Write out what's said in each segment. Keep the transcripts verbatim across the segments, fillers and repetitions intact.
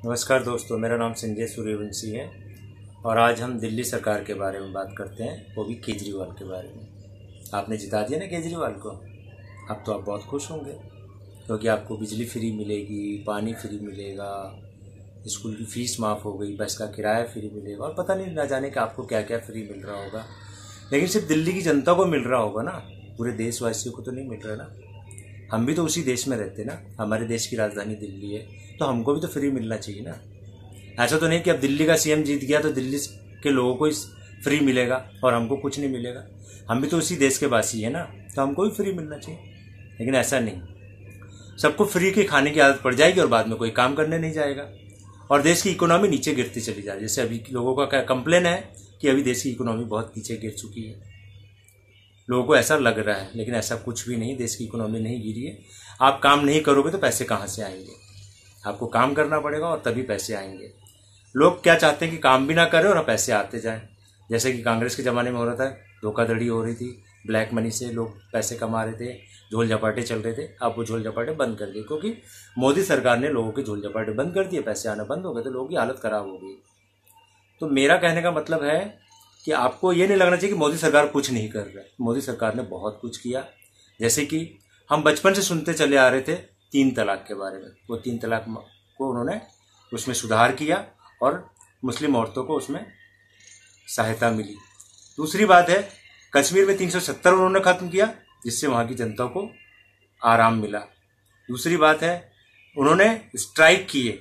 नमस्कार दोस्तों, मेरा नाम संजय सूर्यवंशी है और आज हम दिल्ली सरकार के बारे में बात करते हैं, वो भी केजरीवाल के बारे में। आपने जिता दिया ना केजरीवाल को, अब तो आप बहुत खुश होंगे क्योंकि आपको बिजली फ्री मिलेगी, पानी फ्री मिलेगा, स्कूल की फ़ीस माफ़ हो गई, बस का किराया फ्री मिलेगा और पता नहीं ना जाने कि आपको क्या क्या फ्री मिल रहा होगा। लेकिन सिर्फ दिल्ली की जनता को मिल रहा होगा ना, पूरे देशवासियों को तो नहीं मिल रहा ना। हम भी तो उसी देश में रहते ना, हमारे देश की राजधानी दिल्ली है, तो हमको भी तो फ्री मिलना चाहिए ना। ऐसा तो नहीं कि अब दिल्ली का सीएम जीत गया तो दिल्ली के लोगों को इस फ्री मिलेगा और हमको कुछ नहीं मिलेगा। हम भी तो उसी देश के वासी है ना, तो हमको भी फ्री मिलना चाहिए। लेकिन ऐसा नहीं, सबको फ्री के खाने की आदत पड़ जाएगी और बाद में कोई काम करने नहीं जाएगा और देश की इकोनॉमी नीचे गिरती चली जाएगी। जैसे अभी लोगों का क्या कंप्लेन है कि अभी देश की इकोनॉमी बहुत नीचे गिर चुकी है, लोगों को ऐसा लग रहा है, लेकिन ऐसा कुछ भी नहीं। देश की इकोनॉमी नहीं गिरी है। आप काम नहीं करोगे तो पैसे कहाँ से आएंगे? आपको काम करना पड़ेगा और तभी पैसे आएंगे। लोग क्या चाहते हैं कि काम भी ना करें और पैसे आते जाएं, जैसे कि कांग्रेस के ज़माने में हो रहा था, धोखाधड़ी हो रही थी, ब्लैक मनी से लोग पैसे कमा रहे थे, झोल झपाटे चल रहे थे। अब वो झोल झपाटे बंद कर दिए क्योंकि मोदी सरकार ने लोगों के झोल झपाटे बंद कर दिए, पैसे आना बंद हो गए तो लोगों की हालत ख़राब हो गई। तो मेरा कहने का मतलब है कि आपको ये नहीं लगना चाहिए कि मोदी सरकार कुछ नहीं कर रहा है। मोदी सरकार ने बहुत कुछ किया। जैसे कि हम बचपन से सुनते चले आ रहे थे तीन तलाक के बारे में, वो तीन तलाक को उन्होंने उसमें सुधार किया और मुस्लिम औरतों को उसमें सहायता मिली। दूसरी बात है, कश्मीर में तीन सौ सत्तर उन्होंने ख़त्म किया जिससे वहाँ की जनता को आराम मिला। दूसरी बात है, उन्होंने स्ट्राइक किए,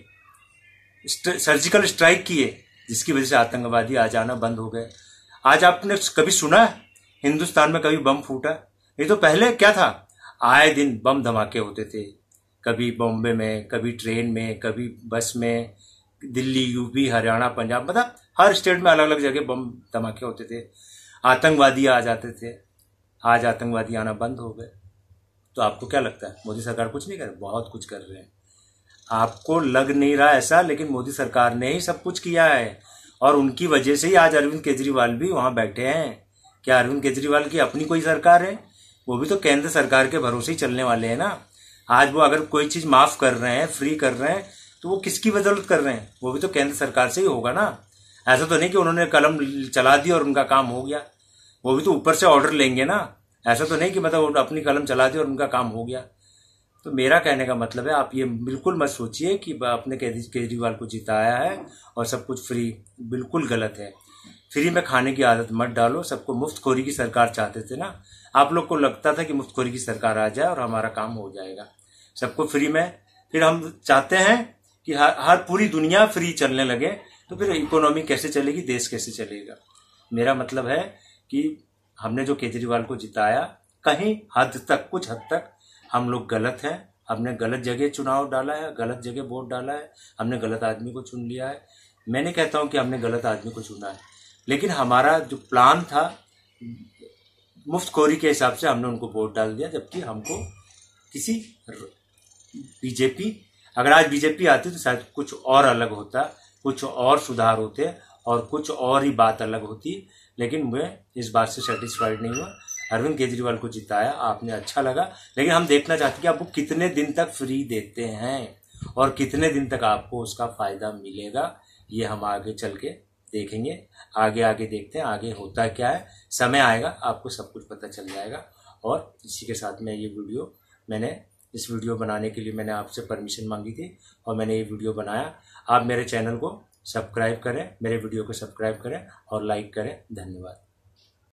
सर्जिकल स्ट्राइक किए, जिसकी वजह से आतंकवादी आ जाना बंद हो गए। आज आपने कभी सुना हिंदुस्तान में कभी बम फूटा? ये तो पहले क्या था, आए दिन बम धमाके होते थे, कभी बॉम्बे में, कभी ट्रेन में, कभी बस में, दिल्ली, यूपी, हरियाणा, पंजाब, मतलब हर स्टेट में अलग अलग जगह बम धमाके होते थे, आतंकवादी आ जाते थे। आज आतंकवादी आना बंद हो गए। तो आपको क्या लगता है मोदी सरकार कुछ नहीं कर रही? बहुत कुछ कर रहे हैं। आपको लग नहीं रहा ऐसा, लेकिन मोदी सरकार ने ही सब कुछ किया है और उनकी वजह से ही आज अरविंद केजरीवाल भी वहां बैठे हैं। क्या अरविंद केजरीवाल की अपनी कोई सरकार है? वो भी तो केंद्र सरकार के भरोसे ही चलने वाले हैं ना। आज वो अगर कोई चीज माफ कर रहे हैं, फ्री कर रहे हैं, तो वो किसकी बदौलत कर रहे हैं? वो भी तो केंद्र सरकार से ही होगा ना। ऐसा तो नहीं कि उन्होंने कलम चला दी और उनका काम हो गया। वो भी तो ऊपर से ऑर्डर लेंगे ना। ऐसा तो नहीं कि मतलब अपनी कलम चला दी और उनका काम हो गया। तो मेरा कहने का मतलब है, आप ये बिल्कुल मत सोचिए कि आपने केजरीवाल को जिताया है और सब कुछ फ्री। बिल्कुल गलत है। फ्री में खाने की आदत मत डालो। सबको मुफ्तखोरी की सरकार चाहते थे ना, आप लोग को लगता था कि मुफ्तखोरी की सरकार आ जाए और हमारा काम हो जाएगा, सबको फ्री में। फिर हम चाहते हैं कि हर, हर पूरी दुनिया फ्री चलने लगे, तो फिर इकोनॉमी कैसे चलेगी, देश कैसे चलेगा? मेरा मतलब है कि हमने जो केजरीवाल को जिताया, कहीं हद तक, कुछ हद तक हम लोग गलत हैं। हमने गलत जगह चुनाव डाला है, गलत जगह वोट डाला है, हमने गलत आदमी को चुन लिया है। मैं नहीं कहता हूं कि हमने गलत आदमी को चुना है, लेकिन हमारा जो प्लान था मुफ्तखोरी के हिसाब से हमने उनको वोट डाल दिया। जबकि हमको किसी बीजेपी, अगर आज बीजेपी आती तो शायद कुछ और अलग होता, कुछ और सुधार होते और कुछ और ही बात अलग होती। लेकिन मैं इस बात से सेटिस्फाइड नहीं हुआ। अरविंद केजरीवाल को जिताया, आपने, अच्छा लगा, लेकिन हम देखना चाहते हैं कि आपको कितने दिन तक फ्री देते हैं और कितने दिन तक आपको उसका फायदा मिलेगा। ये हम आगे चल के देखेंगे, आगे आगे देखते हैं आगे होता क्या है। समय आएगा, आपको सब कुछ पता चल जाएगा। और इसी के साथ में ये वीडियो, मैंने इस वीडियो बनाने के लिए मैंने आपसे परमिशन मांगी थी और मैंने ये वीडियो बनाया। आप मेरे चैनल को सब्सक्राइब करें, मेरे वीडियो को सब्सक्राइब करें और लाइक करें। धन्यवाद।